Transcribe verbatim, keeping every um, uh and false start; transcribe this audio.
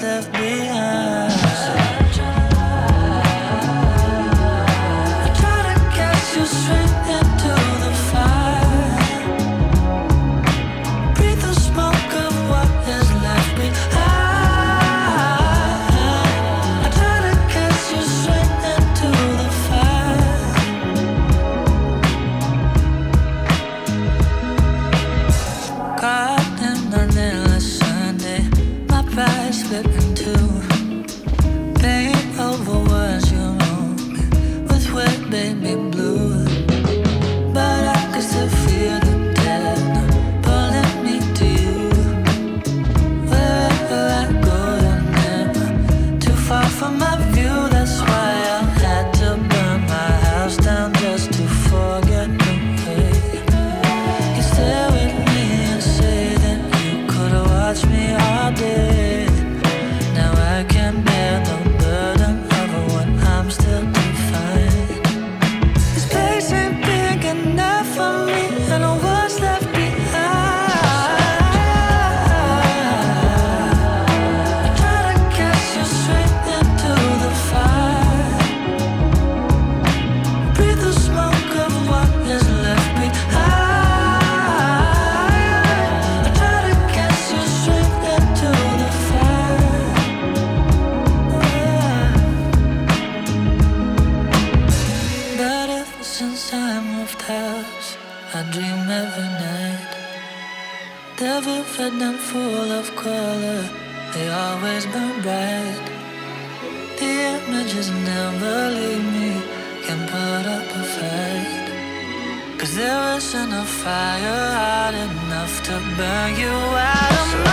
left behind. I try to catch you straight into the fire. Breathe the smoke of what is left behind. I try to catch you straight into the fire. Caught in the endless Sunday, my pride split in two. Pain over words you wrote me with wet baby blue. But I could still feel the death pulling me to you. Wherever I go, you're never too far from my view. That's why I had to burn my house down just to forget the pain. You stare with me and say that you could watch me all day. Now I can't bear the burden of what I'm still defined. This place ain't big enough for me, and what's left behind. I try to catch you straight into the fire. Breathe the smoke of what is left behind. I try to catch you straight into the fire. But ever since I moved house, I dream every night. They're vivid and full of color, they always burn bright. The images never leave me, can put up a fight. Cause there isn't a fire hot enough to burn you out of my